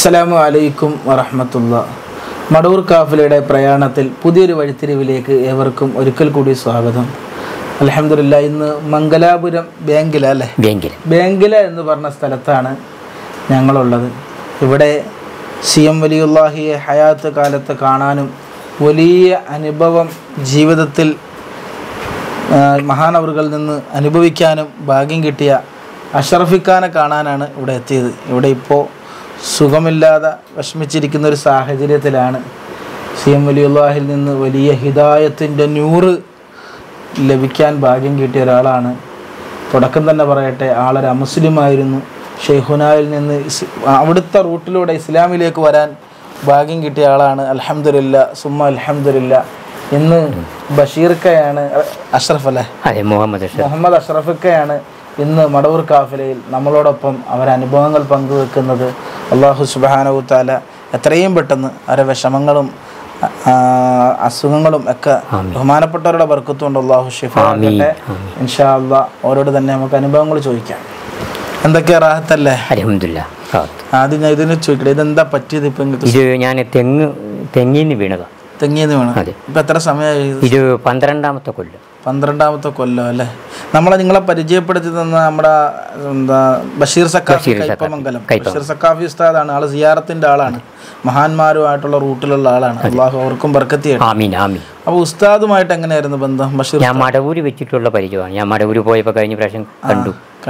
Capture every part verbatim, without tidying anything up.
അസ്സലാമു അലൈക്കും വറഹ്മത്തുള്ളാഹി. മടവൂർ കാഫിലയുടെ പ്രയാണത്തിൽ പുതിയൊരു വഴിത്തിരിവിലേക്ക് ഏവർക്കും ഒരിക്കൽ കൂടി സ്വാഗതം. അൽഹംദുലില്ലാഹ്, ഇന്ന് മംഗലാപുരം ബേങ്കില അല്ലേ ബേങ്കില ബേങ്കില എന്ന് പറഞ്ഞ സ്ഥലത്താണ് ഞങ്ങളുള്ളത്. ഇവിടെ സി എം വലിയുല്ലാഹിയെ ഹയാത്ത് കാലത്ത് കാണാനും വലിയ അനുഭവം ജീവിതത്തിൽ മഹാനവറുകളിൽ നിന്ന് അനുഭവിക്കാനും ഭാഗ്യം കിട്ടിയ അഷ്റഫിഖാനെ കാണാനാണ് ഇവിടെ എത്തിയത്. ഇവിടെ ഇപ്പോൾ സുഖമില്ലാതെ വിഷമിച്ചിരിക്കുന്ന ഒരു സാഹചര്യത്തിലാണ്. സി എം വലിയുല്ലാഹിൽ നിന്ന് വലിയ ഹിദായത്തിൻ്റെ നൂറ് ലഭിക്കാൻ ഭാഗ്യം കിട്ടിയ ഒരാളാണ്. തുടക്കം തന്നെ പറയട്ടെ, ആളൊരു അമുസ്ലിമായിരുന്നു. ഷെയ്ഖുനായിൽ നിന്ന് അവിടുത്തെ റൂട്ടിലൂടെ ഇസ്ലാമിലേക്ക് വരാൻ ഭാഗ്യം കിട്ടിയ ആളാണ്. അൽഹംദുലില്ലാ സുമ്മ അൽഹംദുലില്ലാ. ഇന്ന് ബഷീർക്കയാണ് അഷ്റഫ് അല്ലേ മുഹമ്മദ് മുഹമ്മദ് അഷ്റഫിക്കയാണ് ഇന്ന് മടവൂർ കാഫിലയിൽ നമ്മളോടൊപ്പം അവരെ അനുഭവങ്ങൾ പങ്കുവെക്കുന്നത്. അള്ളാഹു സുബ്ഹാനഹു തആല എത്രയും പെട്ടെന്ന് അവരെ വിഷമങ്ങളും അസുഖങ്ങളും ഒക്കെ ബഹുമാനപ്പെട്ടവരുടെ ബർക്കത്തുകൊണ്ട് അള്ളാഹു ഷിഫ ആക്കട്ടെ ഇൻഷാ അല്ലാഹ്. അവരോട് തന്നെ നമുക്ക് അനുഭവങ്ങൾ ചോദിക്കാം. എന്തൊക്കെയാ റാഹത്തല്ലേ? അൽഹംദുലില്ലാ. ആദ്യം ഞാൻ ഇതിന് ചോദിക്കട്ടെ, ഇതെന്താ പറ്റിയത്? ഇപ്പം ഇത് ഞാൻ തെങ്ങ് തെങ്ങിന്ന് വീണതാ. തെങ്ങിന്ന് വീണത് ഇപ്പം എത്ര സമയമായി? ഇത് പന്ത്രണ്ടാമത്തെ കൊല്ലം. പന്ത്രണ്ടാമത്തെ കൊല്ലം അല്ലേ? നമ്മളെ നിങ്ങളെ പരിചയപ്പെടുത്തി തന്ന നമ്മുടെ എന്താ ബഷീർ സക്കാഫി കൈപ്പമംഗലം. ബഷീർ സക്കാഫി ഉസ്താദാണ്. ആള് സിയാറത്തിന്റെ ആളാണ്, മഹാന്മാരുമായിട്ടുള്ള റൂട്ടിലുള്ള ആളാണ്. അള്ളാഹു അവർക്കും ബർക്കത്ത് ചെയ്യട്ടെ. ആമീൻ ആമീൻ. അപ്പോൾ ഉസ്താദുമായിട്ട് എങ്ങനെയായിരുന്നു ബന്ധം? ബഷീർ ഞാൻ മടവൂര് വെച്ചിട്ടുള്ള പരിചയമാണ്. ഞാൻ മടവൂര് പോയപ്പോൾ കഴിഞ്ഞ പ്രാവശ്യം കണ്ടു.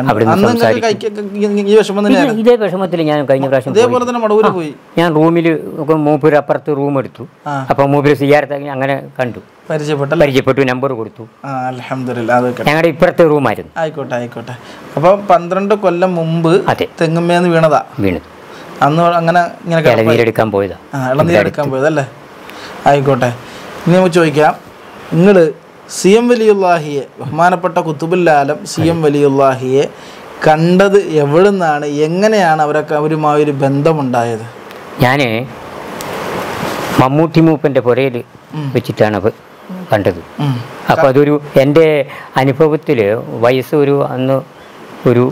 ഇതേ വിഷമത്തിൽ ഞാൻ കഴിഞ്ഞ പ്രാവശ്യം ഇതേപോലെ തന്നെ മടവൂര് പോയി. ഞാൻ റൂമിൽ മൂപ്പര് അപ്പുറത്ത് റൂം എടുത്തു. അപ്പൊ മൂപ്പര് സിയാറത്ത് അങ്ങനെ കണ്ടു, പരിചയപ്പെട്ടു പരിചയപ്പെട്ടു നമ്പർ കൊടുത്തു. അൽഹംദുലില്ലാഹ്. ഞങ്ങളുടെ ഇപ്പുറത്തെ റൂമായിരുന്നു. ആയിക്കോട്ടെ ആയിക്കോട്ടെ. അപ്പൊ പന്ത്രണ്ട് കൊല്ലം മുമ്പ് അതെ തെങ്ങുമേന്ന് വീണതാ. വീണത് അന്ന് അങ്ങനെ ഇങ്ങനെ ഇളനീരെടുക്കാൻ പോയതാ. ഇളനീരെടുക്കാൻ പോയതല്ലേ? ആയിക്കോട്ടെ. ഇനി നമുക്ക് ചോദിക്കാം, നിങ്ങൾ സി എം വലിയുല്ലാഹിയെ, ബഹുമാനപ്പെട്ട ഖുതുബുൽ ആലം സി എം വലിയുല്ലാഹിയെ കണ്ടത് എവിടെ നിന്നാണ്? എങ്ങനെയാണ് അവരൊക്കെ അവരുമായൊരു ബന്ധമുണ്ടായത്? ഞാൻ മമ്മൂട്ടി മൂപ്പൻ്റെ പുരയിൽ വെച്ചിട്ടാണ് കണ്ടത്. അപ്പോൾ അതൊരു എൻ്റെ അനുഭവത്തിൽ വയസ്സ് ഒരു അന്ന് ഒരു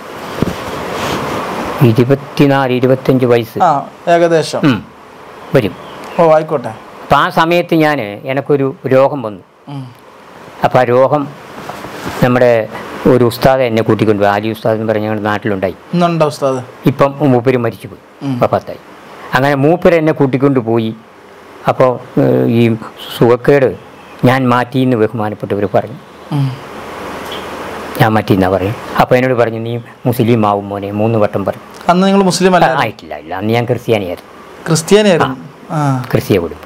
ഇരുപത്തിനാല് ഇരുപത്തഞ്ച് വയസ്സ് ഏകദേശം വരും. ഓ ആയിക്കോട്ടെ. അപ്പം ആ സമയത്ത് ഞാൻ എനിക്കൊരു രോഗം വന്നു. അപ്പം ആ രോഗം നമ്മുടെ ഒരു ഉസ്താദ് എന്നെ കൂട്ടിക്കൊണ്ടുപോയി. ആലി ഉസ്താദ് എന്ന് പറഞ്ഞ ഞങ്ങളുടെ നാട്ടിലുണ്ടായി. ഉസ്താദ് ഇപ്പം മൂപ്പര് മരിച്ചു പോയി, പത്തായി. അങ്ങനെ മൂപ്പര് എന്നെ കൂട്ടിക്കൊണ്ടു പോയി. അപ്പോൾ ഈ സുഖക്കേട് ഞാൻ മാറ്റിയെന്ന് ബഹുമാനപ്പെട്ടവർ പറഞ്ഞു. ഞാൻ മാറ്റിയെന്നാണ് പറയും. അപ്പോൾ എന്നോട് പറഞ്ഞു, നീ മുസ്ലിം ആവും മോനെ, മൂന്ന് വട്ടം പറഞ്ഞു. അന്ന് നിങ്ങൾ മുസ്ലിം അല്ല? ആയിട്ടില്ല ഇല്ല അന്ന് ഞാൻ ക്രിസ്ത്യാനിയായിരുന്നു. ക്രിസ്ത്യാനിയായിരുന്നു ക്രിസ്ത്യ കുടുംബം.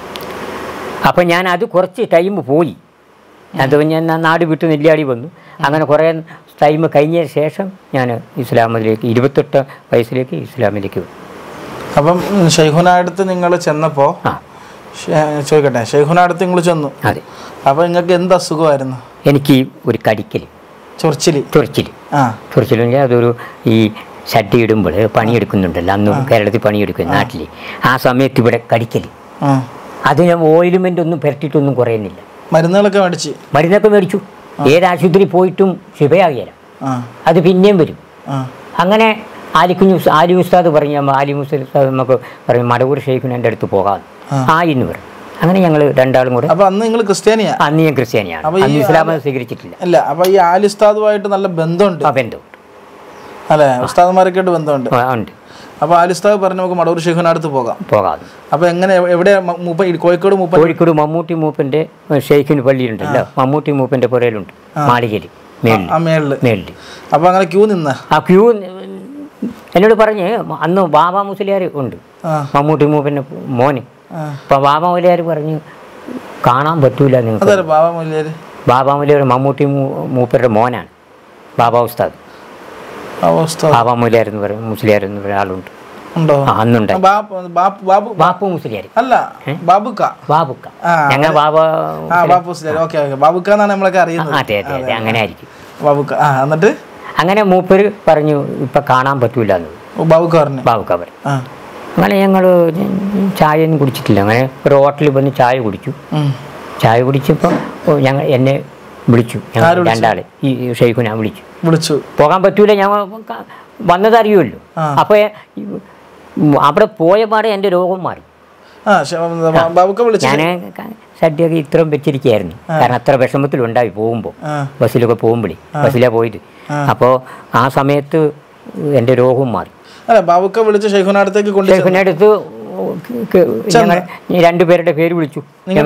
അപ്പം ഞാൻ അത് കുറച്ച് ടൈം പോയി. അത് ഞാൻ നാട് വിട്ട് നെല്ലിയാടി വന്നു. അങ്ങനെ കുറേ ടൈം കഴിഞ്ഞ ശേഷം ഞാൻ ഇസ്ലാമിലേക്ക് ഇരുപത്തെട്ട് വയസ്സിലേക്ക് ഇസ്ലാമിലേക്ക് വന്നു. അപ്പം ഷെയ്ഖുനാടുത്ത് നിങ്ങൾ ചെന്നപ്പോൾ ചോദിക്കട്ടെ, ഷെയ്ഖുനാടുത്ത് നിങ്ങൾ ചെന്നു. അതെ. അപ്പോൾ നിങ്ങൾക്ക് എന്ത് അസുഖമായിരുന്നു? എനിക്ക് ഒരു കടിക്കൽ, ചൊറിച്ചിൽ. ചൊറിച്ചിൽ ആ ചൊറിച്ചിലെങ്കിൽ അതൊരു ഈ ഷട്ടി ഇടുമ്പോൾ പണിയെടുക്കുന്നുണ്ടല്ലോ, അന്ന് കേരളത്തിൽ പണിയെടുക്കും നാട്ടിൽ. ആ സമയത്ത് ഇവിടെ കടിക്കൽ. അത് ഞാൻ ഓയിൽമെൻ്റ് ഒന്നും പുരട്ടിയിട്ടൊന്നും കുറയുന്നില്ല. മരുന്നുകളൊക്കെ മേടിച്ച് മരുന്നൊക്കെ മേടിച്ചു. ഏത് ആശുപത്രി പോയിട്ടും ശിവയാകില്ല. അത് പിന്നെയും വരും. അങ്ങനെ ആലിക്കുഞ്ഞു ആലി ഉസ്താദ് പറഞ്ഞു, ആലി ഉസ്താദ് നമുക്ക് പറഞ്ഞു മടവൂർ ഷെയ്ഖിന് എൻ്റെ അടുത്ത് പോകാം ആ എന്ന് പറഞ്ഞു. അങ്ങനെ ഞങ്ങൾ രണ്ടാളും കൂടെ. അപ്പോൾ അന്ന് നിങ്ങൾ ക്രിസ്ത്യാനിയാണ്? അന്ന് ഞാൻ ക്രിസ്ത്യാനിയാണ്. അന്ന് ഇസ്ലാം സ്വീകരിച്ചിട്ടില്ല. അല്ല, അപ്പോൾ ഈ ആലി ഉസ്താദുമായിട്ട് നല്ല ബന്ധമുണ്ട്? ആ ബന്ധമുണ്ട് അല്ലേ? ഉസ്താദുമാരൊക്കെയായിട്ട് ബന്ധമുണ്ട്. ഉണ്ട്. അപ്പോൾ ആലി ഉസ്താദ് പറഞ്ഞു നമുക്ക് മടവൂർ ഷെയ്ഖിനടുത്ത് പോകാം. പോകാം. അപ്പോൾ എങ്ങനെ, എവിടെ? മൂപ്പ കോഴിക്കോട് മൂപ്പ കോഴിക്കോട് മമ്മൂട്ടി മൂപ്പൻ്റെ ഷെയ്ഖിന് പള്ളിയുണ്ടല്ലോ, മമ്മൂട്ടി മൂപ്പൻ്റെ പുരയിലുണ്ട് മാളികയിൽ മേളിൽ മേളിൽ. അപ്പോൾ അങ്ങനെ ക്യൂ നിന്ന ആ ക്യൂ എന്നോട് പറഞ്ഞ്, അന്ന് ബാബ മുസ്ലിയാർ ഉണ്ട്, മമ്മൂട്ടി മൂപ്പൻ്റെ മോന്. അപ്പം ബാബ മുസ്ലിയാർ പറഞ്ഞ് കാണാൻ പറ്റൂല നിങ്ങൾക്ക്. ബാബ മുസ്ലിയാർ ബാബ മുസ്ലിയാർ മമ്മൂട്ടി മൂപ്പരുടെ മോനാണ്. ബാബ ഉസ്താദ് ബാബ മുസ്ലിയാർ എന്ന് പറയും, മുസ്ലിയാർ എന്ന് പറയുന്ന ആളുണ്ട്. അന്നുണ്ടായി ബാപ്പു മുസ്ലിയാർ. അല്ല, ബാബുക്ക. ബാബുക്ക ഞങ്ങൾ ബാബ ബാബുക്ക എന്നാണ് നമ്മളൊക്കെ അറിയുന്നത്. അതെ അതെ അതെ, അങ്ങനെ ആയിരിക്കും ബാബുക്ക. എന്നിട്ട് അങ്ങനെ മൂപ്പര് പറഞ്ഞു ഇപ്പൊ കാണാൻ പറ്റൂല എന്ന് ബാബുക്ക പറഞ്ഞു. ബാബുക്ക പറഞ്ഞു. അങ്ങനെ ഞങ്ങൾ ചായ ഒന്നും കുടിച്ചിട്ടില്ല. അങ്ങനെ ഒരു ഹോട്ടലിൽ വന്ന് ചായ കുടിച്ചു. ചായ കുടിച്ചപ്പോൾ ഞങ്ങൾ എന്നെ വിളിച്ചു, രണ്ടാള് ഈ ഷെയ്ഖുനെ വിളിച്ചു. വിളിച്ചു പോകാൻ പറ്റൂല, ഞാൻ വന്നത് അറിയുമല്ലോ. അപ്പോൾ അവിടെ പോയ പാടെ എൻ്റെ രോഗം മാറി. ഞാൻ സദ്യയൊക്കെ ഇത്രയും വെച്ചിരിക്കുകയായിരുന്നു. കാരണം അത്ര വിഷമത്തിലുണ്ടായി പോകുമ്പോൾ, ബസ്സിലൊക്കെ പോകുമ്പോഴേ, ബസ്സിലാണ് പോയിട്ട്. അപ്പോൾ ആ സമയത്ത് എൻ്റെ രോഗവും മാറി. ഷെയ്ഖുനടുത്ത് രണ്ടുപേരുടെ പേര് വിളിച്ചു.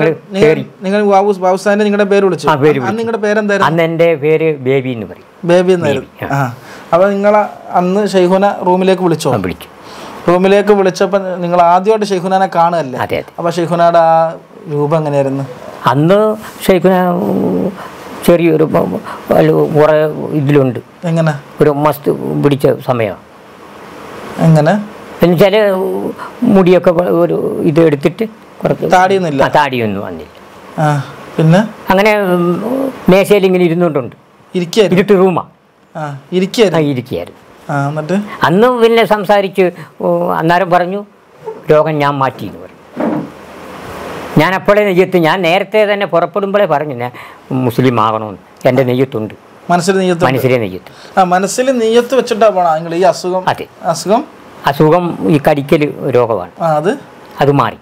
അന്ന് എൻ്റെ പേര് ബേബി എന്ന് പറയും. ബേബി എന്നായിരുന്നു. അപ്പൊ നിങ്ങളെ അന്ന് ഷെയ്ഖുന റൂമിലേക്ക് വിളിച്ചോ? വിളിച്ചു. റൂമിലേക്ക് വിളിച്ചപ്പോൾ നിങ്ങൾ ആദ്യമായിട്ട് ഷെയ്ഖുനാനെ കാണുകയല്ലേ? അതെ. അപ്പൊ ഷെയ്ഖുനയുടെ ആ രൂപം എങ്ങനെയായിരുന്നു? അന്ന് ഷെയ്ഖുന ചെറിയൊരു കുറെ ഇതിലുണ്ട്. എങ്ങനെ? ഒരു മസ്ത് പിടിച്ച സമയമാണ്. എങ്ങനെ എന്നുവെച്ചാൽ മുടിയൊക്കെ ഒരു ഇത് എടുത്തിട്ട് കുറച്ച് താടിയൊന്നുമില്ല. താടിയൊന്നും വന്നില്ല. പിന്നെ അങ്ങനെ മേശയിൽ ഇങ്ങനെ ഇരുന്നുകൊണ്ടുണ്ട്. ഇരുട്ട് റൂമാ. ഇരിക്കുകയായിരുന്നു. അന്ന് പിന്നെ സംസാരിച്ച് അന്നേരം പറഞ്ഞു രോഗം ഞാൻ മാറ്റി എന്ന് പറഞ്ഞു. ഞാൻ അപ്പോഴേ നെയ്യത്ത്, ഞാൻ നേരത്തെ തന്നെ പുറപ്പെടുമ്പോഴേ പറഞ്ഞു ഞാൻ മുസ്ലിം ആകണമെന്ന്. എൻ്റെ നെയ്യത്തുണ്ട്, മനസ്സിൽ നെയ്യത്ത്. മനസ്സിലെ നെയ്യത്ത്. മനസ്സിൽ നെയ്യത്ത് വെച്ചിട്ടാ പോണോ നിങ്ങൾ ഈ അസുഖം? അതെ. അസുഖം അസുഖം ഈ കടിക്കൽ രോഗമാണ്. അത് അത് മാറി.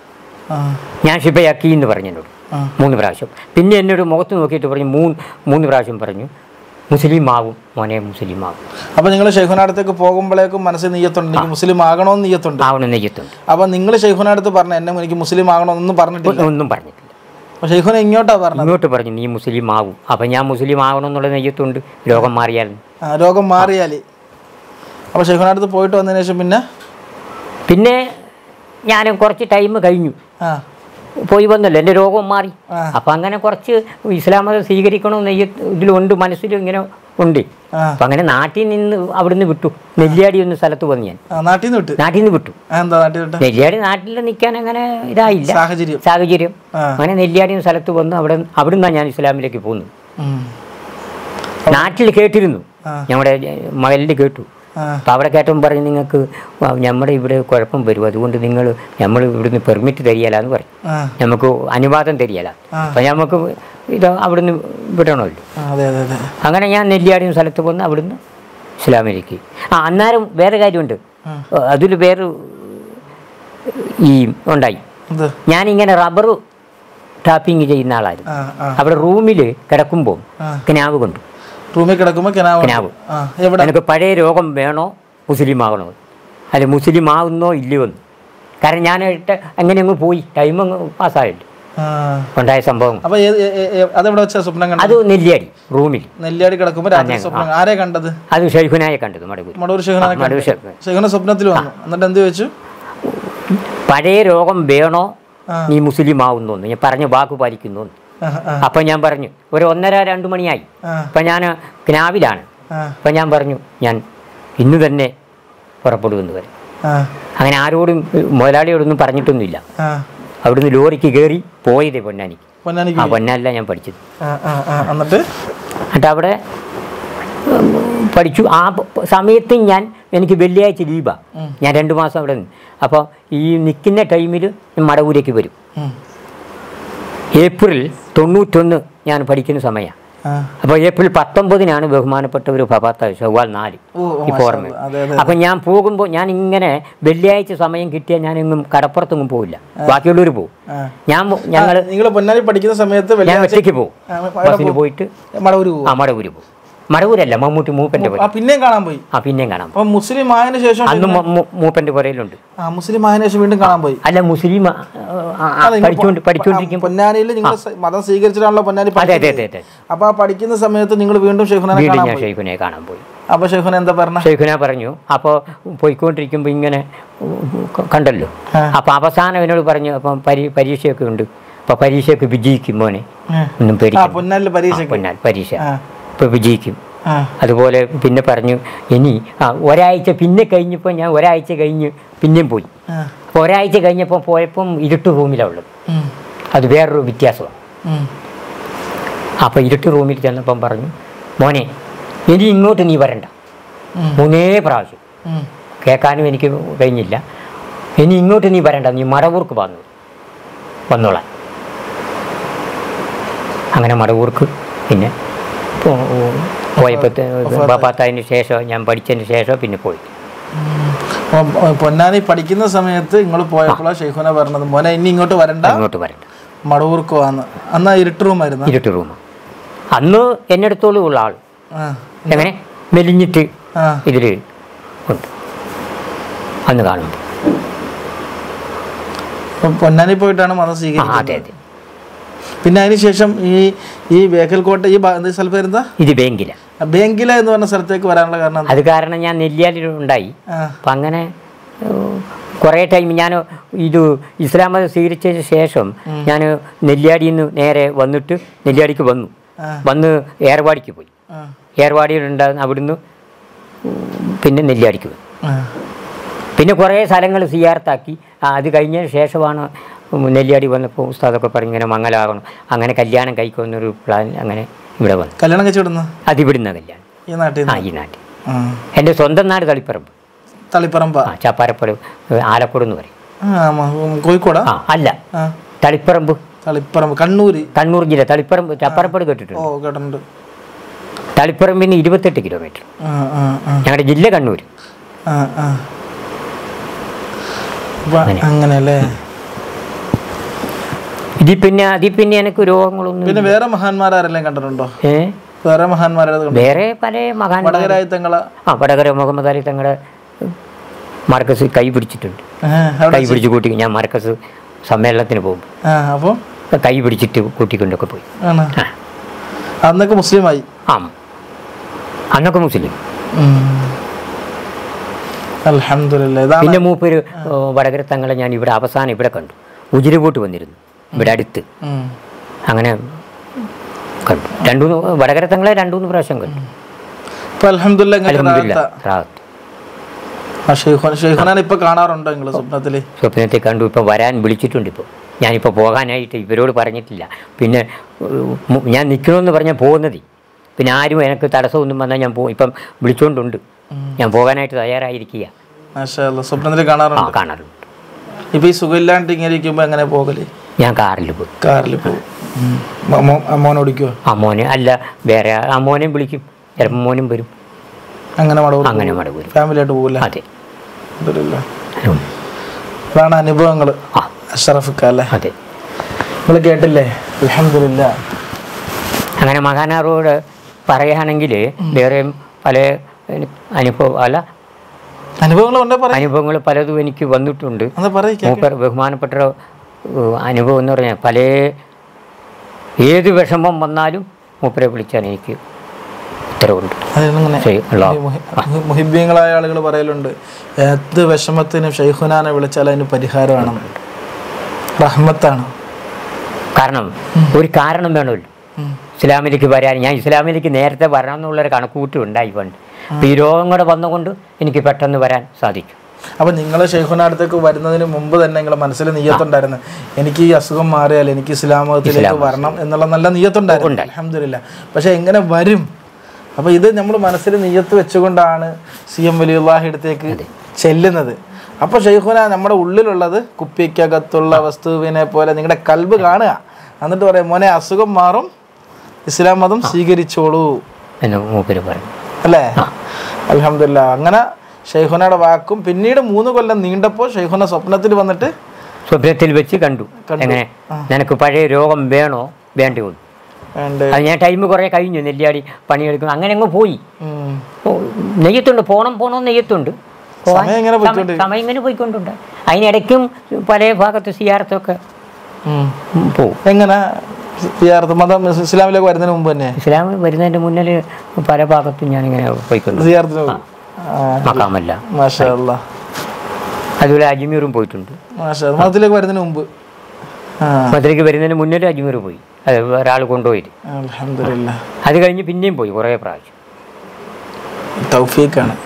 ഞാൻ ഷിബയാക്കി എന്ന് പറഞ്ഞു എന്നോട് മൂന്ന് പ്രാവശ്യം. പിന്നെ എന്നോട് മുഖത്ത് നോക്കിയിട്ട് പറഞ്ഞു മൂന്ന് മൂന്ന് പ്രാവശ്യം പറഞ്ഞു മുസ്ലിം ആകും മോനെ, മുസ്ലിം ആകും. അപ്പോൾ നിങ്ങൾ ഷെയ്ഖുനടുത്തേക്ക് പോകുമ്പോഴേക്കും മനസ്സിൽ നെയ്യത്തുണ്ട്, എനിക്ക് മുസ്ലിം ആകണമെന്ന് നെയ്യത്തുണ്ട്. ആവണം നെയ്യത്തുണ്ട്. അപ്പോൾ നിങ്ങൾ ഷെയ്ഖുനടുത്ത് പറഞ്ഞു എന്നെ എനിക്ക് മുസ്ലിം ആകണമെന്നൊന്നും പറഞ്ഞിട്ടില്ല? ഒന്നും പറഞ്ഞിട്ടില്ല. അപ്പോൾ ഷെയ്ഖുന ഇങ്ങോട്ടാ പറഞ്ഞു? ഇങ്ങോട്ട് പറഞ്ഞു നീ മുസ്ലിം ആകും. അപ്പം ഞാൻ മുസ്ലിം ആകണം എന്നുള്ള നെയ്യത്തുണ്ട്. രോഗം മാറിയാൽ രോഗം മാറിയാൽ അപ്പോൾ ഷെയ്ഖുനടുത്ത് പോയിട്ട് വന്നതിന് ശേഷം പിന്നെ പിന്നെ ഞാൻ കുറച്ച് ടൈം കഴിഞ്ഞു പോയി വന്നല്ലോ, എൻ്റെ രോഗം മാറി. അപ്പം അങ്ങനെ കുറച്ച് ഇസ്ലാം മതം സ്വീകരിക്കണമെന്ന് ഇതിലുണ്ട്, മനസ്സിൽ ഇങ്ങനെ ഉണ്ട്. അപ്പം അങ്ങനെ നാട്ടിൽ നിന്ന് അവിടുന്ന് വിട്ടു. നെല്ലിയാടി എന്ന സ്ഥലത്ത് വന്നു ഞാൻ. നാട്ടിൽ നിന്ന് വിട്ടു? നാട്ടിൽ നിന്ന് വിട്ടു. നെല്ലിയാടി നാട്ടിൽ നിൽക്കാൻ അങ്ങനെ ഇതായില്ല സാഹചര്യം. അങ്ങനെ നെല്ലിയാടി എന്ന സ്ഥലത്ത് വന്ന് അവിടെ അവിടുന്നാണ് ഞാൻ ഇസ്ലാമിലേക്ക് പോകുന്നത്. നാട്ടിൽ കേട്ടിരുന്നു, ഞങ്ങളുടെ മകളിൽ കേട്ടു. അപ്പം അവിടെ കേട്ടപ്പോൾ പറഞ്ഞു നിങ്ങൾക്ക് നമ്മുടെ ഇവിടെ കുഴപ്പം വരും, അതുകൊണ്ട് നിങ്ങൾ നമ്മൾ ഇവിടുന്ന് പെർമിറ്റ് തരികയില്ലാന്ന് പറയും, നമുക്ക് അനുവാദം തരികയില്ല. അപ്പം നമുക്ക് ഇത് അവിടുന്ന് വിടണമല്ലോ. അങ്ങനെ ഞാൻ നെല്ലിയാടി സ്ഥലത്ത് വന്ന് അവിടുന്ന് ഇസ്ലാമിലേക്ക്. ആ അന്നേരം വേറെ കാര്യമുണ്ട്, അതിൽ വേറെ ഈ ഉണ്ടായി. ഞാനിങ്ങനെ റബ്ബർ ടാപ്പിങ് ചെയ്യുന്ന ആളായിരുന്നു. അവിടെ റൂമിൽ കിടക്കുമ്പോൾ കിനാവ് കൊണ്ടു. റൂമിൽ കിടക്കുമ്പോൾ കിനാവ്. എനിക്ക് പഴയ രോഗം വേണോ മുസ്ലിം ആകണോ, അല്ലെ മുസ്ലിം ആകുന്നോ ഇല്ലയോ എന്ന്. കാരണം ഞാൻ അങ്ങനെ അങ്ങ് പോയി, ടൈം അങ്ങ് പാസ്സായിട്ട് ഉണ്ടായ സംഭവം. അത് നെല്ലിയാടി റൂമിൽ നെല്ലിയാടി കിടക്കുമ്പോൾ ആരെ കണ്ടത്? അത് ഷെയ്ഖുനായെ കണ്ടത്. മടവൂർ സ്വപ്നത്തിൽ വന്നു. എന്നിട്ട് എന്ത് ചോദിച്ചു? പഴയ രോഗം വേണോ നീ മുസ്ലിം ആവുന്നു, ഞാൻ പറഞ്ഞ വാക്ക് പാലിക്കുന്നു. അപ്പം ഞാൻ പറഞ്ഞു ഒരു ഒന്നര രണ്ട് മണിയായി. അപ്പം ഞാൻ കിനാവിലാണ്. അപ്പം ഞാൻ പറഞ്ഞു ഞാൻ ഇന്ന് തന്നെ പുറപ്പെടുമെന്ന് പറയും. അങ്ങനെ ആരോടും മുതലാളിയോടൊന്നും പറഞ്ഞിട്ടൊന്നുമില്ല. അവിടുന്ന് ലോറിക്ക് കയറി പോയതേ പൊന്നാനിക്ക്. ആ പൊന്നാനല്ല ഞാൻ പഠിച്ചത്. എന്നിട്ട് അവിടെ പഠിച്ചു. ആ സമയത്ത് ഞാൻ എനിക്ക് വെള്ളിയാഴ്ച ലീവാണ്. ഞാൻ രണ്ട് മാസം അവിടെ നിന്ന്. അപ്പോൾ ഈ നിൽക്കുന്ന ടൈമിൽ മടവൂരേക്ക് വരും. ഏപ്രിൽ തൊണ്ണൂറ്റൊന്ന് ഞാൻ പഠിക്കുന്ന സമയമാണ്. അപ്പോൾ ഏപ്രിൽ പത്തൊമ്പതിനാണ് ബഹുമാനപ്പെട്ട ഒരു വഫാത്തായി, ഷവ്വാൽ നാല്. ഇപ്പോൾ ഓർമ്മ. അപ്പം ഞാൻ പോകുമ്പോൾ ഞാൻ ഇങ്ങനെ വെള്ളിയാഴ്ച സമയം കിട്ടിയാൽ ഞാൻ എങ്ങും കടപ്പുറത്തൊന്നും പോവില്ല, ബാക്കിയുള്ളവർ പോകും. ഞാൻ ഞങ്ങൾ നിങ്ങൾ പൊന്നാനി പഠിക്കുന്ന സമയത്ത് ഞാൻ ഒറ്റയ്ക്ക് പോകും. ബസ്സിന് പോയിട്ട് മടവൂർ പോകും. ആ മടവൂർ പോകും. മടവൂരല്ല, മമ്മൂട്ടി മൂപ്പൻ്റെ പുര. പിന്നെയും കാണാൻ പോയി. ആ പിന്നെയും കാണാൻ പോയി. മുസ്ലിം ആയതിനു ശേഷം അന്ന് മൂപ്പൻ്റെ പുരയിലുണ്ട്. മുസ്ലിം ആയതിനു ശേഷം വീണ്ടും കാണാൻ പോയി. അല്ല, മുസ്ലിം പഠിച്ചുകൊണ്ട് പഠിച്ചുകൊണ്ടിരിക്കും. പൊന്നാനിയിൽ നിങ്ങൾ മതം സ്വീകരിച്ചിട്ടാണല്ലോ പൊന്നാനി. അതെ അതെ അതെ. അപ്പൊ ആ പഠിക്കുന്ന സമയത്ത് നിങ്ങൾ വീണ്ടും ഷെയ്ഖുനെ ഷെയ്ഖുനെ കാണാൻ പോയി. അപ്പൊ ഷെയ്ഖുന എന്താ പറഞ്ഞു? ഷെയ്ഖുന പറഞ്ഞു, അപ്പോൾ പോയിക്കൊണ്ടിരിക്കുമ്പോൾ ഇങ്ങനെ കണ്ടല്ലോ. അപ്പൊ അവസാനം എന്നോട് പറഞ്ഞു, അപ്പം പരീ പരീക്ഷയൊക്കെ ഉണ്ട്, അപ്പൊ പരീക്ഷയൊക്കെ വിജയിക്കും മോനെ, ഒന്നും പേടിക്കും. പൊന്നാനിൽ പരീക്ഷ പൊന്നാൽ പരീക്ഷ ഇപ്പൊ വിജയിക്കും. അതുപോലെ പിന്നെ പറഞ്ഞു ഇനി ആ ഒരാഴ്ച പിന്നെ കഴിഞ്ഞപ്പോൾ ഞാൻ ഒരാഴ്ച കഴിഞ്ഞ് പിന്നെയും പോയി. അപ്പോൾ ഒരാഴ്ച കഴിഞ്ഞപ്പോൾ പോയപ്പം ഇരുട്ട് റൂമിലാണ് ഉള്ളത്. അത് വേറൊരു വ്യത്യാസമാണ്. അപ്പോൾ ഇരുട്ട് റൂമിൽ ചെന്നപ്പം പറഞ്ഞു മോനെ ഇനി ഇങ്ങോട്ട് നീ വരണ്ട. മൂന്നേ പ്രാവശ്യം കേൾക്കാനും എനിക്ക് കഴിഞ്ഞില്ല. ഇനി ഇങ്ങോട്ട് നീ വരണ്ട, നീ മടവൂർക്ക് വന്നു വന്നോളാം. അങ്ങനെ മടവൂർക്ക് പിന്നെ പോയപ്പോൾ വഫാത്തായതിന് ശേഷം ഞാൻ പഠിച്ചതിന് ശേഷം പിന്നെ പോയി. പൊന്നാനി പഠിക്കുന്ന സമയത്ത് നിങ്ങൾ പോയപ്പോഴാണ് ഷെയ്ഖുന പറഞ്ഞത് മോനെ ഇനി ഇങ്ങോട്ട് വരണ്ട, ഇങ്ങോട്ട് വരണ്ട, മടവൂർക്ക് വന്ന്. അന്ന് ഇരുട്ട് റൂമായിരുന്നു. ഇരുട്ട് റൂം. അന്ന് എന്നെ അടുത്തോളം ഉള്ള ആൾ എങ്ങനെ മെലിഞ്ഞിട്ട് ഇതിൽ ഉണ്ട് അന്ന് കാണുമ്പോൾ. പൊന്നാനി പോയിട്ടാണ് മതം സ്വീകരിക്കുന്നത്. അതെ അതെ. പിന്നെ അതിന് ശേഷം ഈ ഈ ബേക്കൽകോട്ട ഈ സ്ഥലം പേരെന്താ? ഇത് ബേങ്കില. ബേങ്കില എന്ന് പറഞ്ഞ സ്ഥലത്തേക്ക് വരാനുള്ള കാരണം? അത് കാരണം ഞാൻ നെല്ലിയാലിൽ ഉണ്ടായി. അപ്പം അങ്ങനെ കുറേ ടൈം ഞാൻ ഇത് ഇസ്ലാം മതം സ്വീകരിച്ചതിന് ശേഷം ഞാൻ നെല്ലിയാടിയിൽ നിന്ന് നേരെ വന്നിട്ട് നെല്ലിയാടിക്ക് വന്നു. വന്ന് ഏർവാടിക്ക് പോയി. ഏർവാടിയിലുണ്ടാകുന്ന അവിടുന്ന് പിന്നെ നെല്ലിയാടിക്ക് പോയി. പിന്നെ കുറേ സ്ഥലങ്ങൾ സിയാർത്താക്കി. അത് കഴിഞ്ഞതിന് ശേഷമാണ് നെല്ലിയാടി വന്നപ്പോൾ ഉസ്താദൊക്കെ പറഞ്ഞ് ഇങ്ങനെ മംഗലാകണം, അങ്ങനെ കല്യാണം കഴിക്കുമെന്നൊരു പ്ലാൻ. അങ്ങനെ ഇവിടെ വന്നു. കല്യാണം കഴിച്ചിടുന്ന അത് ഇവിടുന്ന കല്യാണം. ഈ നാട്ടിൽ? ആ, ഈ നാട്ടിൽ. എൻ്റെ സ്വന്തം നാട് തളിപ്പറമ്പ്. തളിപ്പറമ്പ്? ആ, ചാപ്പാരപ്പുഴ, ആലക്കോട് എന്ന് പറയും. കോഴിക്കോടാ? ആ അല്ല, തളിപ്പറമ്പ്. തളിപ്പറമ്പ് കണ്ണൂർ? കണ്ണൂർ ജില്ല. തളിപ്പറമ്പ് ചാപ്പാരപ്പുഴ കേട്ടിട്ടുണ്ട്? ഓ, കേട്ടിട്ടുണ്ട്. തളിപ്പറമ്പിന് ഇരുപത്തെട്ട് കിലോമീറ്റർ. ഞങ്ങളുടെ ജില്ല കണ്ണൂർ. അങ്ങനെയല്ലേ? ഇതിൽ പിന്നെ അതിൽ പിന്നെ എനിക്ക് രോഗങ്ങളൊന്നും. പിന്നെ വേറെ മഹാന്മാരെല്ലാം കണ്ടിട്ടുണ്ടോ? ഏ വേറെ മഹാന്മാരെ? വേറെ പല മഹാന്മാരായി തങ്ങളെ. ആ, വടകര മുഹമ്മദ് അലി തങ്ങളുടെ മർക്കസ് കൈ പിടിച്ചിട്ടുണ്ട്. കൈ പിടിച്ച് കൂട്ടി ഞാൻ മർക്കസ് സമ്മേളനത്തിന് പോകുമ്പോൾ അപ്പോൾ കൈ പിടിച്ചിട്ട് കൂട്ടിക്കൊണ്ടൊക്കെ പോയി. അന്നൊക്കെ മുസ്ലിമായി? ആ, അന്നൊക്കെ മുസ്ലിം. അൽഹംദുലില്ലാഹ്. പിന്നെ മൂപ്പര് വടകര തങ്ങളെ ഞാൻ ഇവിടെ അവസാനം ഇവിടെ കണ്ടു. ഉജിരപോട്ട് വന്നിരുന്നു ഇവിടെ അടുത്ത്. അങ്ങനെ കണ്ടു. രണ്ടു വടകര തങ്ങളെ രണ്ടു മൂന്ന് പ്രാവശ്യം കണ്ടു. സ്വപ്നത്തിൽ കണ്ടു. ഇപ്പം വരാൻ വിളിച്ചിട്ടുണ്ട്. ഇപ്പോൾ ഞാനിപ്പോൾ പോകാനായിട്ട് ഇവരോട് പറഞ്ഞിട്ടില്ല. പിന്നെ ഞാൻ നിൽക്കണമെന്ന് പറഞ്ഞാൽ പോകുന്നത്. പിന്നെ ആരും എനിക്ക് തടസ്സമൊന്നും വന്നാൽ ഞാൻ പോകും. ഇപ്പം വിളിച്ചുകൊണ്ടുണ്ട്. ഞാൻ പോകാനായിട്ട് തയ്യാറായിരിക്കുക. സ്വപ്നത്തിൽ കാണാറുണ്ട്? കാണാറുണ്ട്. ഇപ്പം ഈ സുഖമില്ലാണ്ട് ഇങ്ങനെ ഇരിക്കുമ്പോൾ എങ്ങനെ പോകല്? ഞാൻ കാറിൽ പോകും. കാറിൽ പോകും. അമ്മോനെ ഓടിക്കുമോ? അമ്മോനെ അല്ല, വേറെ അമ്മോനെയും വിളിക്കും. ചിലപ്പോൾ മോനും വരും. അങ്ങനെ മടവൂർ? അങ്ങനെ മടവൂർ ഫാമിലി ആയിട്ട് പോകില്ല? അതെ. അതാണ് അനുഭവങ്ങൾ അഷ്റഫിക്ക അല്ലേ? അതെ. നിങ്ങൾ കേട്ടില്ലേ? അൽഹംദുലില്ലാഹ്. അങ്ങനെ മഹാനാറോട് പറയുകയാണെങ്കിൽ വേറെ പല അനുഭവം അല്ല അനുഭവങ്ങൾ അനുഭവങ്ങൾ പലതും എനിക്ക് വന്നിട്ടുണ്ട്. മൂപ്പർ ബഹുമാനപ്പെട്ട അനുഭവം എന്ന് പറഞ്ഞാൽ പല ഏത് വിഷമം വന്നാലും മൂപ്പരെ വിളിച്ചാൽ എനിക്ക് ഉത്തരവുണ്ട്. മുഹിബ്ബീങ്ങളായ ആളുകൾ പറയലുണ്ട്, ഏത് വിഷമത്തിനും ഷെയ്ഖുനാനെ വിളിച്ചാൽ അതിന് പരിഹാരമാണ്, റഹ്മത്താണ്. കാരണം ഒരു കാരണം വേണമല്ലോ ഇസ്ലാമിലേക്ക് വരാൻ. ഞാൻ ഇസ്ലാമിലേക്ക് നേരത്തെ വരണം എന്നുള്ളൊരു കണക്കുകൂട്ടി ഉണ്ടായി പണ്ട്. അപ്പോൾ ഈ രോഗം കൂടെ വന്നുകൊണ്ട് എനിക്ക് പെട്ടെന്ന് വരാൻ സാധിക്കും. അപ്പം നിങ്ങൾ ഷെയ്ഖുന അടുത്തേക്ക് വരുന്നതിന് മുമ്പ് തന്നെ നിങ്ങളുടെ മനസ്സിൽ നിയ്യത്തുണ്ടായിരുന്നു, എനിക്ക് ഈ അസുഖം മാറിയാൽ എനിക്ക് ഇസ്ലാം മതത്തിലേക്ക് വരണം എന്നുള്ള നല്ല നിയ്യത്തുണ്ടായിരുന്നു. അൽഹംദുലില്ലാഹ്. പക്ഷേ എങ്ങനെ വരും? അപ്പോൾ ഇത് നമ്മൾ മനസ്സിൽ നിയ്യത്ത് വെച്ചുകൊണ്ടാണ് സി എം വലിയുള്ളാഹി അടുത്തേക്ക് ചെല്ലുന്നത്. അപ്പോൾ ഷെയ്ഖുന നമ്മുടെ ഉള്ളിലുള്ളത് കുപ്പിക്കകത്തുള്ള വസ്തുവിനെ പോലെ നിങ്ങളുടെ കൽബ് കാണുക. എന്നിട്ട് പറയാം, മോനെ അസുഖം മാറും, ഇസ്ലാം മതം സ്വീകരിച്ചോളൂ അല്ലേ? അൽഹംദുലില്ലാഹ്. അങ്ങനെ ഷെയ്ഖുനയുടെ വാക്കും പിന്നീട് മൂന്ന് കൊല്ലം നീണ്ടപ്പോൾ ഷെയ്ഖുന സ്വപ്നത്തിൽ വന്നിട്ട് സ്വപ്നത്തിൽ വെച്ച് കണ്ടു. എങ്ങനെ നിനക്ക് പഴയ രോഗം വേണോ വേണ്ടി വന്നു. അത് ഞാൻ ടൈം കുറേ കഴിഞ്ഞു, നെല്ലിയാടി പണിയെടുക്കുന്നു. അങ്ങനെ അങ്ങ് പോയി. നെയ്യത്തുണ്ട്, പോണം പോണം നെയ്യത്തുണ്ട്. സമയം ഇങ്ങനെ പോയിക്കൊണ്ടുണ്ട്. അതിനിടയ്ക്കും പല ഭാഗത്ത് സിയാറത്തൊക്കെ പോവും. എങ്ങനെ മതം ഇസ്ലാമിലേക്ക് വരുന്നതിന് മുമ്പ് തന്നെ? ഇസ്ലാമിൽ വരുന്നതിൻ്റെ മുന്നിൽ പല ഭാഗത്തും ഞാനിങ്ങനെ പോയിക്കൊണ്ട് മക്കാമല്ല. മാഷാ അല്ലാഹ്. അതുപോലെ അജ്മീറും പോയിട്ടുണ്ട്. മതത്തിലേക്ക് വരുന്നതിന് മുമ്പ്? മതത്തിലേക്ക് വരുന്നതിന് മുന്നിൽ അജ്മീർ പോയി. അത് ഒരാൾ കൊണ്ടുപോയിട്ട്. അൽഹംദുലില്ലാഹ്. അത് കഴിഞ്ഞ് പിന്നെയും പോയി കുറേ പ്രാവശ്യം. തൗഫീഖാണ്.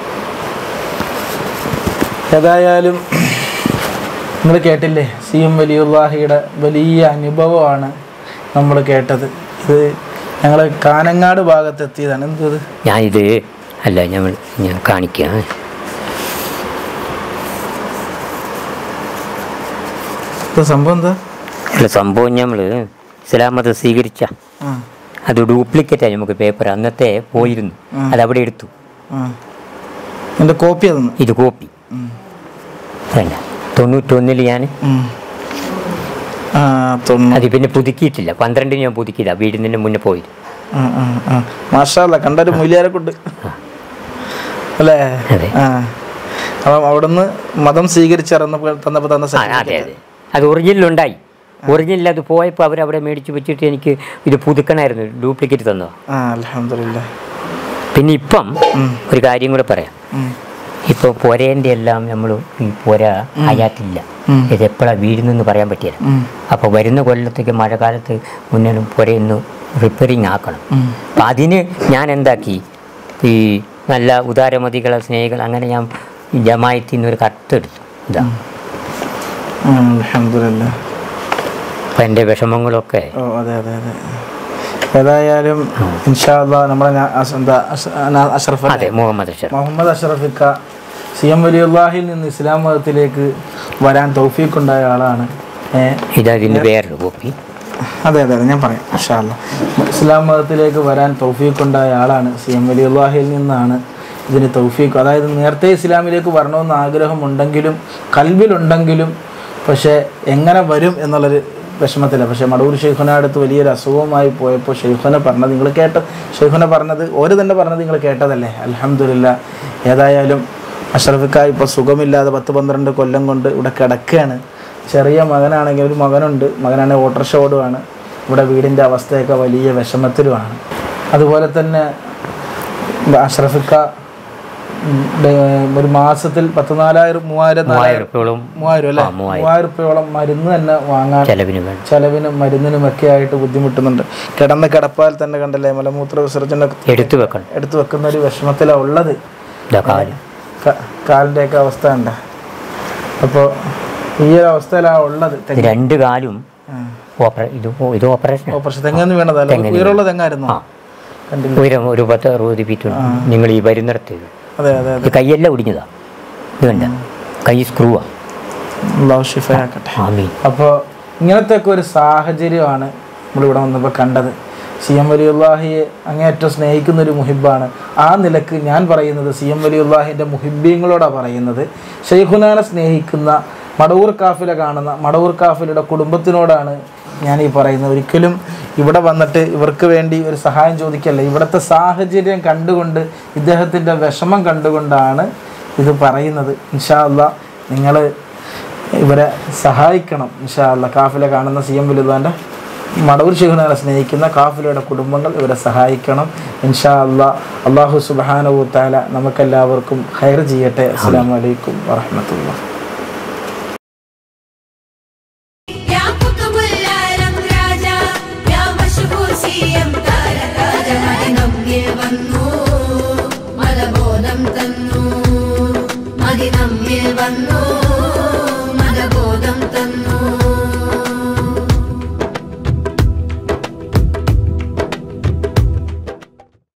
ഏതായാലും നിങ്ങൾ കേട്ടില്ലേ, സി എം വലിയുള്ളാഹിയുടെ വലിയ അനുഭവമാണ് നമ്മൾ കേട്ടത്. ഇത് ഞങ്ങൾ കാനങ്ങാട് ഭാഗത്ത് എത്തിയതാണ്. എന്തത്? ഞാനിത് അല്ല ഞങ്ങൾ ഞാൻ കാണിക്കാം. സംഭവം എന്താ? അല്ല, സംഭവം നമ്മൾ ഇസ്ലാം മതം സ്വീകരിച്ച അത് ഡ്യൂപ്ലിക്കേറ്റായി നമുക്ക് പേപ്പർ അന്നത്തെ പോയിരുന്നു. അതവിടെ എടുത്തു. എൻ്റെ കോപ്പി? ഇത് കോപ്പി. വേണ്ട തൊണ്ണൂറ്റൊന്നിൽ ഞാൻ അത് പിന്നെ പുതുക്കിയിട്ടില്ല. പന്ത്രണ്ടിന് ഞാൻ പുതുക്കിയില്ല, വീടിന് മുന്നേ പോയി. മാഷാഅല്ലാഹ് കണ്ടൊരു മൂല്യാരെ കൊണ്ട് അല്ലേ? അപ്പം അവിടുന്ന് മതം സ്വീകരിച്ചിറന്നപ്പോൾ തന്നപ്പോൾ തന്ന. അതെ അതെ, അത് ഒറിജിനലുണ്ടായി. ഒറിജിനൽ അത് പോയപ്പോൾ അവരവിടെ മേടിച്ച് വെച്ചിട്ട് എനിക്ക് ഇത് പുതുക്കണമായിരുന്നു, ഡ്യൂപ്ലിക്കേറ്റ് തന്നോ. അൽഹംദുലില്ലാഹ്. പിന്നെ ഇപ്പം ഒരു കാര്യം കൂടെ പറയാം. ഇപ്പോൾ പുരേൻ്റെ എല്ലാം നമ്മൾ ഈ പുര അയാത്തില്ല, ഇത് എപ്പോഴാണ് വീഴുന്നെന്ന് പറയാൻ പറ്റില്ല. അപ്പോൾ വരുന്ന കൊല്ലത്തേക്ക് മഴക്കാലത്ത് മുന്നേലും പുരയൊന്ന് റിപ്പയറിങ് ആക്കണം. അപ്പം അതിന് ഞാൻ എന്താക്കി, ഈ നല്ല ഉദാരമതികളെ സ്നേഹികൾ അങ്ങനെ ഞാൻ ജമായത്തിൽ നിന്ന് ഒരു കത്തെടുത്തു. ഇതാ അൽഹംദുലില്ലാഹ്. അപ്പം എൻ്റെ വിഷമങ്ങളൊക്കെ. ഓ അതെ അതെ അതെ. ഏതായാലും ഇൻഷാ അല്ലാഹ് നമ്മുടെ അഷ്റഫ് അതെ മുഹമ്മദ് അഷ്റഫ് മുഹമ്മദ് അഷ്റഫിക്ക സി എം വലിയുള്ളാഹിൽ നിന്ന് ഇസ്ലാം മതത്തിലേക്ക് വരാൻ തൗഫീഖുണ്ടായ ആളാണ്. ഇതതിൻ്റെ വേറൊരു കോപ്പി. അതെ അതെ അതെ ഞാൻ പറയാം ഇൻഷാ അല്ലാഹ്. ഇസ്ലാം മതത്തിലേക്ക് വരാൻ തൗഫീഖുണ്ടായ ആളാണ്. സി എം വലിയുള്ളാഹിൽ നിന്നാണ് ഇതിന് തൗഫീഖ്. അതായത് നേരത്തെ ഇസ്ലാമിലേക്ക് വരണമെന്ന് ആഗ്രഹമുണ്ടെങ്കിലും കൽബിലുണ്ടെങ്കിലും പക്ഷേ എങ്ങനെ വരും എന്നുള്ളൊരു വിഷമത്തില്ല. പക്ഷേ മടവൂർ ഷെയ്ഖുന അടുത്ത് വലിയൊരു അസുഖമായി പോയപ്പോൾ ഷെയ്ഖുന പറഞ്ഞത് നിങ്ങൾ കേട്ട ഷെയ്ഖുന പറഞ്ഞത് ഓര് തന്നെ പറഞ്ഞത് നിങ്ങൾ കേട്ടതല്ലേ. അൽഹംദുലില്ലാഹ്. ഏതായാലും അഷ്റഫിക്ക ഇപ്പോൾ സുഖമില്ലാതെ പത്ത് പന്ത്രണ്ട് കൊല്ലം കൊണ്ട് ഇവിടെ കിടക്കുകയാണ്. ചെറിയ മകനാണെങ്കിൽ ഒരു മകനുണ്ട്, മകനാണെങ്കിൽ ഓട്ടോറിക്ഷ ഓടുകയാണ്. ഇവിടെ വീടിൻ്റെ അവസ്ഥയൊക്കെ വലിയ വിഷമത്തിലുമാണ്. അതുപോലെ തന്നെ അഷ്റഫിക്ക ഒരു മാസത്തിൽ പത്ത് നാലായിരം മൂവായിരം മൂവായിരം അല്ലേ മൂവായിരം റുപ്യോളം മരുന്ന് തന്നെ വാങ്ങാൻ ചെലവിനും മരുന്നിനുമൊക്കെ ആയിട്ട് ബുദ്ധിമുട്ടുന്നുണ്ട്. കിടന്ന് കിടപ്പാൽ തന്നെ കണ്ടല്ലേ മലമൂത്ര വിസർജന എടുത്തു വെക്കണം എടുത്തു വെക്കുന്ന ഒരു വിഷമത്തിലാണ് ഉള്ളത്. കാലിൻ്റെയൊക്കെ അവസ്ഥ ഉണ്ട്. അപ്പോൾ ഈ ഒരു അവസ്ഥയിലാണ് ഉള്ളത്. രണ്ട് കാലും ഓപ്പറേഷൻ ഓപ്പറേഷൻ തെങ്ങൊന്നും വേണ്ടതല്ല, ഉയരമുള്ള തെങ്ങായിരുന്നു. ഉയരം ഒരു പത്ത് അറുപത് ഫീറ്റ് നിങ്ങൾ ഈ വരുന്നിടത്ത്. അതെ അതെ അതെ. കൈയെല്ലാം ഒടിഞ്ഞതാ, ഇത് കണ്ട കൈ സ്ക്രൂവാ. അല്ലാഹു ശിഫയാക്കട്ടെ. അപ്പോൾ ഇങ്ങനത്തെ ഒക്കെ ഒരു സാഹചര്യമാണ് നമ്മളിവിടെ വന്നപ്പോൾ കണ്ടത്. സി എം വലിയുള്ളാഹിയെ അങ്ങേയറ്റം സ്നേഹിക്കുന്ന ഒരു മുഹിബാണ്. ആ നിലക്ക് ഞാൻ പറയുന്നത് സി എം വലിയുള്ളാഹിൻ്റെ മുഹിബീങ്ങളോടാണ് പറയുന്നത്. ഷെയ്ഖുനാനെ സ്നേഹിക്കുന്ന മടവൂർ കാഫില കാണുന്ന മടവൂർ കാഫിലയുടെ കുടുംബത്തിനോടാണ് ഞാൻ ഈ പറയുന്നത്. ഒരിക്കലും ഇവിടെ വന്നിട്ട് ഇവർക്ക് വേണ്ടി ഒരു സഹായം ചോദിക്കല്ല. ഇവിടുത്തെ സാഹചര്യം കണ്ടുകൊണ്ട് ഇദ്ദേഹത്തിൻ്റെ വിഷമം കണ്ടുകൊണ്ടാണ് ഇത് പറയുന്നത്. ഇൻഷാ അല്ലാഹ് നിങ്ങൾ ഇവരെ സഹായിക്കണം. ഇൻഷാ അല്ലാഹ് കാഫില കാണുന്ന സി എം വലിയുള്ളാഹിൻ്റെ മടവൂർ ഷെയ്ഖുനാനെ സ്നേഹിക്കുന്ന കാഫിലയുടെ കുടുംബങ്ങൾ ഇവരെ സഹായിക്കണം. ഇൻഷാ അല്ലാഹ്. അല്ലാഹു സുബ്ഹാനഹു വ തആല നമുക്കെല്ലാവർക്കും ഖൈർ ചെയ്യട്ടെ. അസ്സലാമു അലൈക്കും വറഹ്മത്തുള്ളാഹി.